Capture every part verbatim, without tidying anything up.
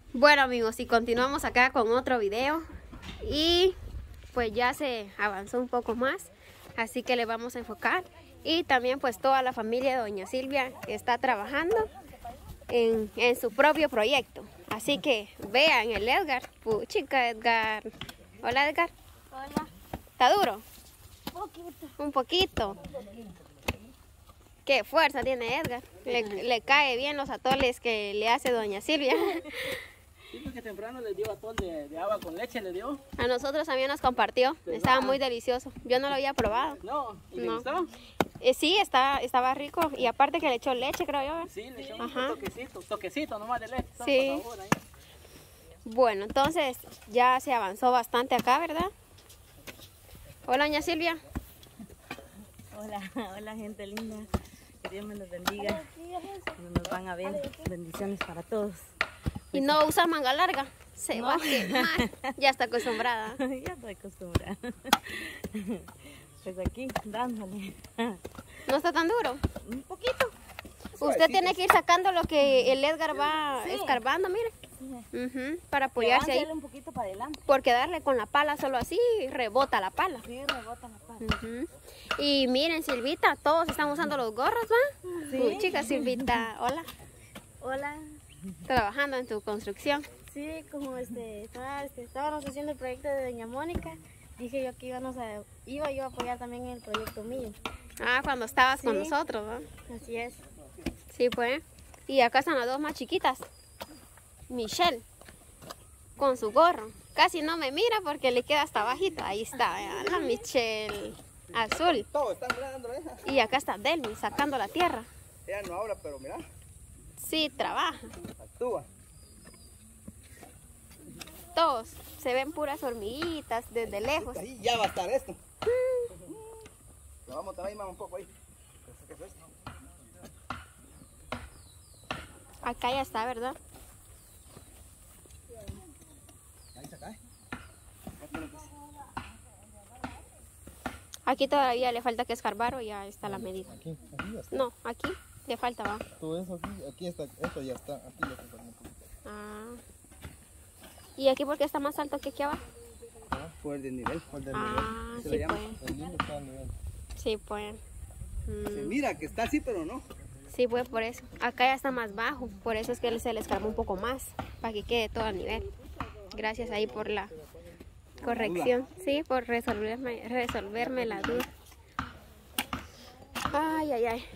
Bueno amigos, y continuamos acá con otro video y pues ya se avanzó un poco más, así que le vamos a enfocar. Y también pues toda la familia de doña Silvia está trabajando en, en su propio proyecto. Así que vean el Edgar. Puchica Edgar. Hola Edgar. Hola. ¿Está duro? Un poquito. Un poquito. Qué fuerza tiene Edgar. Le, le cae bien los atoles que le hace doña Silvia. Sí, porque temprano les dio atol de, de agua con leche, le dio. A nosotros también nos compartió. Estaba muy delicioso. Yo no lo había probado. No, ¿y le No. gustó? Eh, sí, está, estaba rico. Y aparte que le echó leche, creo yo. Sí, le echó Ajá. un toquecito, toquecito nomás de leche. Sí. Por favor, ahí. Bueno, entonces ya se avanzó bastante acá, ¿verdad? Hola, doña Silvia. Hola, hola gente linda. Que Dios me los bendiga. Nos van a ver. Bendiciones para todos. Y no usa manga larga. Se No. va a quemar. Ya está acostumbrada. Ya estoy acostumbrada. Pues aquí, dándole. ¿No está tan duro? Un poquito. Usted tiene que ir sacando lo que el Edgar va Sí. escarbando, mire. Sí. Ujú, para apoyarse ahí. Aváncele un poquito para adelante. Porque darle con la pala solo así, rebota la pala. Sí, rebota la pala. Ujú. Y miren, Silvita, todos están usando los gorros, ¿va? Sí. Uy, chica, Silvita, hola. Hola. Trabajando en tu construcción. Sí, como este, estaba, este, estábamos haciendo el proyecto de doña Mónica, dije yo que íbamos a, iba yo a apoyar también en el proyecto mío. Ah, cuando estabas con Sí. nosotros, ¿no? Así es. Sí, pues. Y acá están las dos más chiquitas. Michelle, con su gorro. Casi no me mira porque le queda hasta bajito. Ahí está, vean, la Michelle azul. Todo están mirando, ¿eh? Y acá está Delmi sacando la tierra. Ella no habla, pero mira, Sí, trabaja. actúa. Todos se ven puras hormiguitas desde lejos. Ahí ya va a estar esto. Lo vamos a traer más un poco ahí. ¿Qué es esto? Acá ya está, ¿verdad? Ahí se cae. Aquí todavía le falta que escarbar o ya está la medida. Aquí, aquí ya está. No, aquí le falta, va. Todo eso aquí, aquí está, esto ya está, aquí ya está un poquito. Ah. ¿Y aquí porque está más alto que aquí abajo? Ah, por el desnivel. Por el desnivel. Ah, Se sí, le llama. pues. El lindo está al nivel. Sí, pues. Se Mm, mira que está así, pero no. sí, pues por eso. Acá ya está más bajo, por eso es que se le escarbó un poco más, para que quede todo al nivel. Gracias ahí por la corrección. Sí, por resolverme, resolverme la duda. Ay, ay, ay.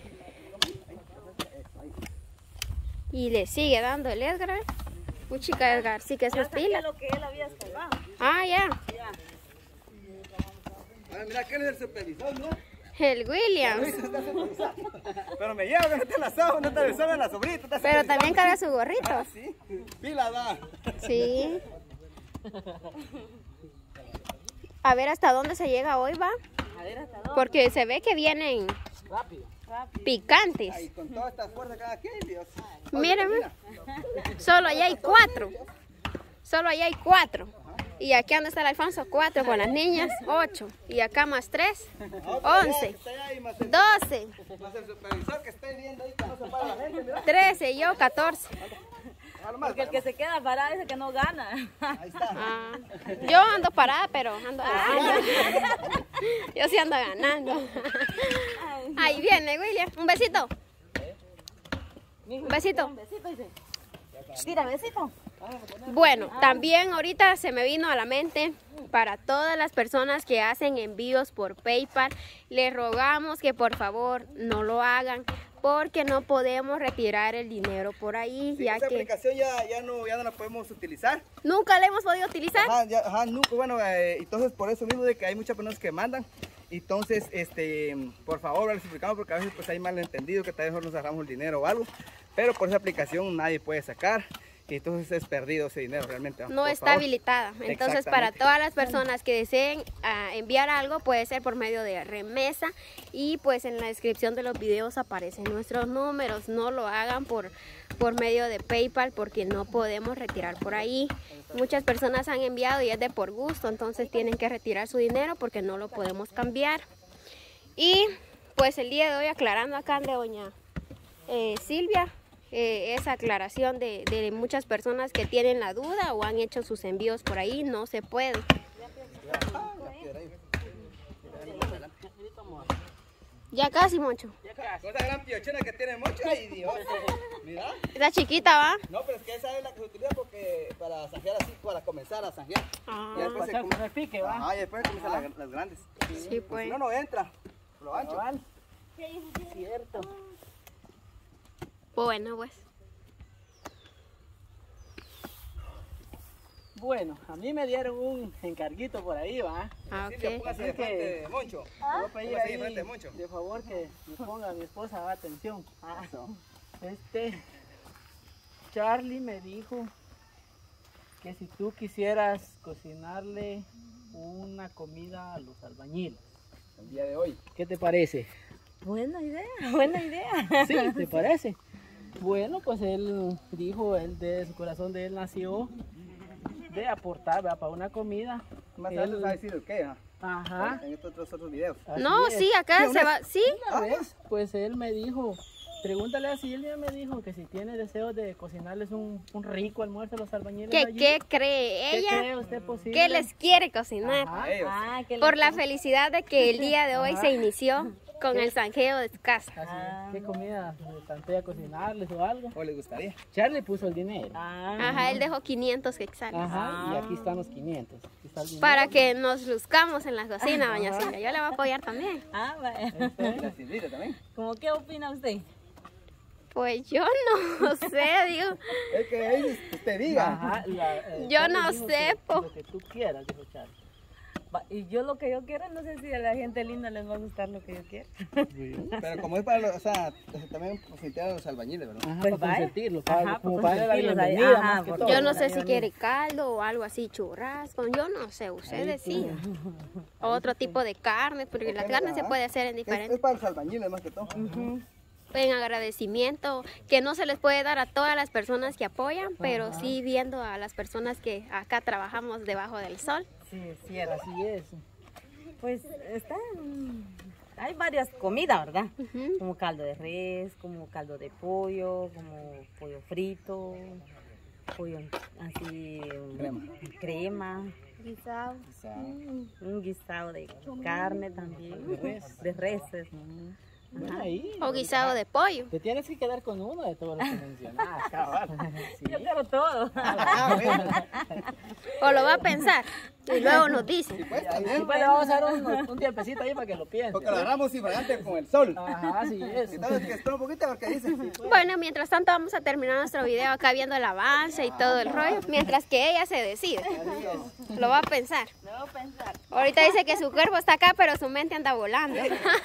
Y le sigue dando el Edgar. ¿Eh? Uy, chica Edgar, sí que eso es pila. lo que él había escarbado. Ah, ya. Ya. Ah, mira, ¿quién es el supervisor, no? El Williams. Pero me lleva que no te la sabe, no te la sabe la sobrita. está Pero supervisando. también carga su gorrito. Ah, sí. Pila da. Sí. A ver hasta dónde se llega hoy, va. A ver hasta dónde. Porque se ve que vienen Rápido. Rápido. picantes. Ahí con todas estas fuerzas cada quien, Dios. Miren, solo allá hay cuatro. Solo allá hay cuatro. Y aquí donde está el Alfonso, cuatro con las niñas, ocho. Y acá más tres, once, doce, Más el supervisor que está viendo ahí que no se para la gente, mira. trece y yo catorce. Ah, nomás, Porque el que se queda parado es el que no gana. ahí está. Ah, yo ando parada, pero ando ganando. Yo sí ando ganando. Ahí viene, William. Un besito. Un besito. Un besito, dice. Tira, besito. Bueno, también ahorita se me vino a la mente para todas las personas que hacen envíos por PayPal, les rogamos que por favor no lo hagan porque no podemos retirar el dinero por ahí, Sí, ya esa que aplicación ya, ya, no, ya no la podemos utilizar. nunca la hemos podido utilizar. Ajá, ya, ajá, nunca, bueno, eh, entonces por eso mismo de que hay muchas personas que mandan. Entonces, este, por favor, les explicamos porque a veces pues hay malentendido que tal vez nos agarramos el dinero o algo. Pero por esa aplicación nadie puede sacar. Y entonces es perdido ese dinero realmente. No por está favor. habilitada. Entonces, para Exactamente. todas las personas que deseen ah, enviar algo, puede ser por medio de remesa. Y pues en la descripción de los videos aparecen nuestros números. No lo hagan por, por medio de PayPal porque no podemos retirar por ahí. Muchas personas han enviado y es de por gusto. Entonces tienen que retirar su dinero porque no lo podemos cambiar. Y pues el día de hoy aclarando acá de doña eh, Silvia. eh, esa aclaración de, de muchas personas que tienen la duda o han hecho sus envíos por ahí, no se puede. Ya casi, Moncho. Con esa gran piochona que tiene Moncho, ay Dios. Mira. Esa chiquita, ¿va? No, pero es que esa es la que se utiliza porque para zanjear así, para comenzar a zanjear. Ah, Y después se Pasar come- con el pique, ¿va? Ajá, y después comienzan las, las grandes. sí, pues. Si no, no entra. Lo ancho. Cabal. Cierto. Bueno, pues. Bueno, a mí me dieron un encarguito por ahí, ¿va? Ah, Silvia, ok. póngase de Así que- frente de Moncho. Voy a pedir Póngase ahí ahí, de frente de Moncho. de favor, que me ponga a mi esposa atención. Ah, Este, Charlie me dijo que si tú quisieras cocinarle una comida a los albañiles, el día de hoy. ¿qué te parece? Buena idea, buena idea. ¿Sí? ¿Te parece? Bueno, pues él dijo, él de su corazón de él nació de aportar, ¿verdad? Para una comida. Más Él- tarde va a decir el qué, ¿ah? Ajá. En estos otros, otros videos. así No, es. sí, acá se va. Sí. Una vez, pues él me dijo, pregúntale a Silvia, me dijo que si tiene deseos de cocinarles un, un rico almuerzo a los albañiles ¿Qué, allí. qué cree ¿Qué ella? cree usted posible? ¿Qué les quiere cocinar? Ajá. A ellos. Ah, que Por la felicidad de que el día de hoy Ajá. se inició con el zanjeo de su casa. Así es. Ah. ¿Qué comida le plantea cocinarles o algo? ¿O les gustaría? Charlie puso el dinero. Ah, Ajá, él dejó quinientos quetzales. Ajá, y aquí están los quinientos. Aquí está el dinero. Para que nos luzcamos en la cocina, doña Ajá. Silvia. Yo le voy a apoyar también. ah, vaya. Y la Silvita también. ¿Cómo qué opina usted? Pues yo no sé, digo. Es que ellos, usted diga. Ajá, la, eh, Yo Charlie no dijo sé, que- po. Lo que tú quieras, dijo Charlie. Va, y yo lo que yo quiero, no sé si a la gente linda les va a gustar lo que yo quiero. Pero como es para los, o sea, también pues, sentir a los albañiles, ¿verdad? Ajá, Pues para vaya. consentirlo, para, Ajá, como para para darle la consentirlos ahí. bienvenida Ajá, más que por todo. Yo no sé Ahí si van. quiere caldo o algo así, churrasco. Yo no sé, usted decide. Otro tipo de carne, porque la carne se puede hacer en Es, es diferentes. para los albañiles más que todo. En agradecimiento, que no se les puede dar a todas las personas que apoyan, pero sí viendo a las personas que acá trabajamos debajo del sol. Sí, es cierto. Así es. Pues están, hay varias comidas, ¿verdad? Ujú. Como caldo de res, como caldo de pollo, como pollo frito, pollo así, Crema. crema, Guisado. O sea, un guisado de carne también, De res. de reses. ¿no? Bueno, ahí. O guisado de pollo. Te tienes que quedar con uno de todos los que mencionaste. cabal. Sí. Yo quiero todo. ah, bueno. O lo va a pensar y luego nos dice. Pues Y también. pues le vamos a dar un, un tiempecito ahí para que lo piense. Porque lo agarramos infragante con el sol. Ajá, así es. Entonces, que espera un poquito porque dice. Bueno, mientras tanto vamos a terminar nuestro video acá viendo el avance y todo el rollo, mientras que ella se decide. Lo va a pensar. Me voy a pensar. Ahorita dice que su cuerpo está acá, pero su mente anda volando.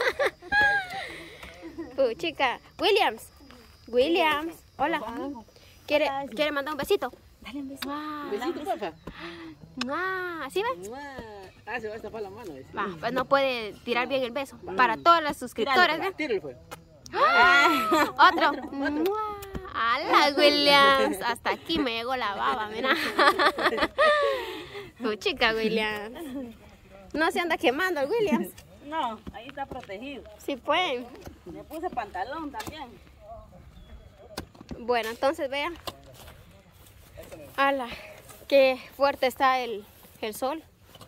Uh, chica, Williams. Williams, hola. ¿Quiere, ¿Quiere mandar un besito? Dale un beso. Besito, porfa. ¿Así ves? Ah, se va a estafar la mano. ese. Va, pues no puede tirar bien el beso. Para todos los suscriptores, ¿ves? Tírale, pues. Otro. ¡Hala, Williams! Hasta aquí me llegó la baba, mira. Tu chica, Williams. No se anda quemando el Williams. No, ahí está protegido. Sí, pues. Me puse pantalón también. Bueno, entonces vean. ¡Hala! Qué fuerte está el, el sol.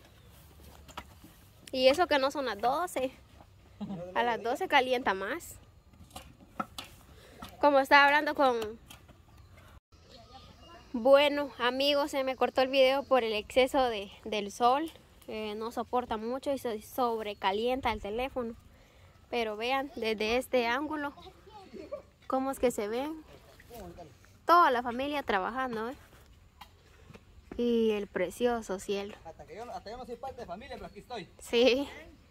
Y eso que no son las doce. A las doce calienta más. Como estaba hablando con... Bueno, amigos, se me cortó el video por el exceso de, del sol. Eh, no soporta mucho y se sobrecalienta el teléfono. Pero vean, desde este ángulo, cómo es que se ven. Toda la familia trabajando, ¿eh? Y el precioso cielo. Hasta que yo, hasta yo no soy parte de familia, pero aquí estoy. Sí.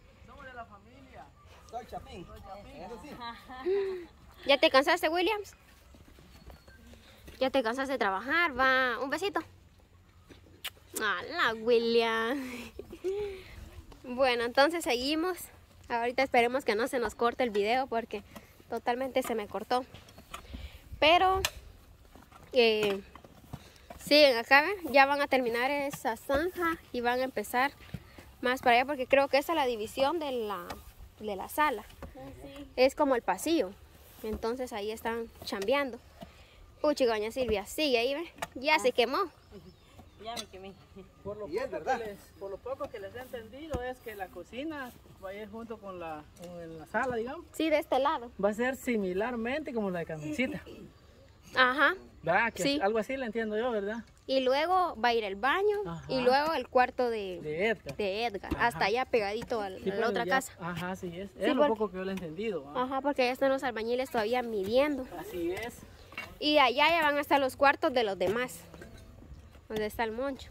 Soy Chapín. Eso sí. ¿Ya te cansaste, Williams? ¿Ya te cansaste de trabajar? Va, un besito. ¡Hala, William! Bueno, entonces seguimos. Ahorita esperemos que no se nos corte el video porque totalmente se me cortó. Pero, eh, siguen acá, ¿ven? Ya van a terminar esa zanja y van a empezar más para allá porque creo que esa es la división de la, de la sala. Es como el pasillo. Entonces ahí están chambeando. Puchi, doña Silvia, sigue ahí, ¿ve? Ya ah. se quemó. Ya me quemé. Por lo, y es verdad. les, por lo poco que les he entendido es que la cocina va a ir junto con la, con la sala, digamos. Sí, de este lado. Va a ser similarmente como la de Carmencita. Ajá. ¿Verdad? Que sí. Algo así le entiendo yo, ¿verdad? Y luego va a ir el baño. Ajá. Y luego el cuarto de, de Edgar. De Edgar. Hasta allá pegadito a, sí, a la otra ya, casa. Ajá, sí es. Sí, es lo porque, poco que yo le he entendido. ¿Ah? Ajá, porque ya están los albañiles todavía midiendo. Así es. Y allá ya van a estar los cuartos de los demás. Donde está el moncho.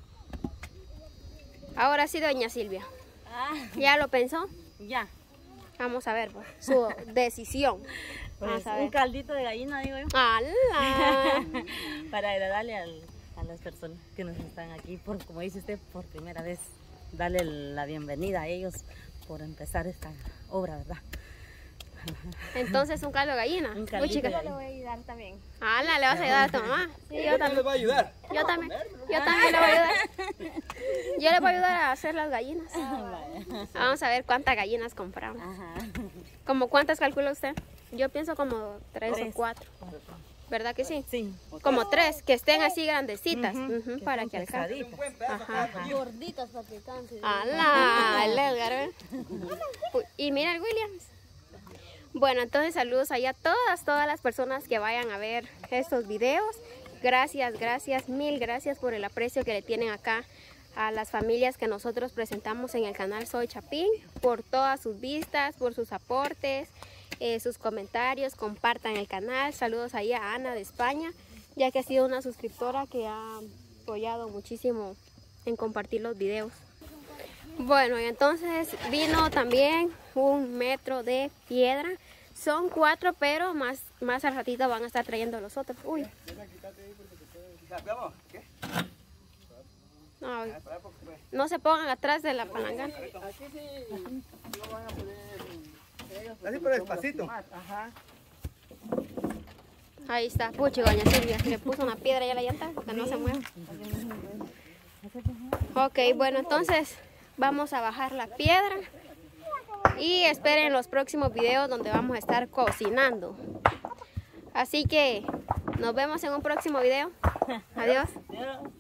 Ahora sí, doña Silvia. Ah. ¿Ya lo pensó? Ya. Vamos a ver pues, su decisión. Pues Vamos a ver. Un caldito de gallina, digo yo. ¡Hala! Para agradarle al, a las personas que nos están aquí, por, como dice usted, por primera vez. Darle la bienvenida a ellos por empezar esta obra, ¿verdad? Entonces, un caldo de gallina. Un caldito de gallina. gallina. Le voy a ayudar también. ¡Hala! ¿Le vas a ayudar a tu mamá? Sí, yo también. ¿Le va a ayudar? Yo también. Yo también le voy a ayudar. Yo le voy a ayudar a hacer las gallinas. Vamos a ver cuántas gallinas compramos. Ajá. ¿Como cuántas calcula usted? Yo pienso como tres, tres. o cuatro. ¿Verdad que sí? Sí. Como tres, que estén así grandecitas. Uh-huh, uh-huh, que para que alcance. Ajá. Gorditas para que cansen. ¡Hala! El Edgar, ¿eh? Y mira el Williams. Bueno, entonces saludos allá a todas, todas las personas que vayan a ver estos videos. Gracias, gracias, mil gracias por el aprecio que le tienen acá a las familias que nosotros presentamos en el canal Soy Chapín, por todas sus vistas, por sus aportes, eh, sus comentarios, compartan el canal. Saludos ahí a Ana de España, ya que ha sido una suscriptora que ha apoyado muchísimo en compartir los videos. Bueno, y entonces vino también un metro de piedra. Son cuatro, pero más, más al ratito van a estar trayendo los otros. Uy. ¿Qué? No, no se pongan atrás de la palangana. Aquí sí no van a poder ellos. Así por despacito. Ajá. Ahí está, puchi, doña Silvia. Le puso una piedra ya a la llanta porque no se mueve. Ok, bueno, entonces vamos a bajar la piedra. Y esperen los próximos videos donde vamos a estar cocinando. Así que nos vemos en un próximo video. Adiós.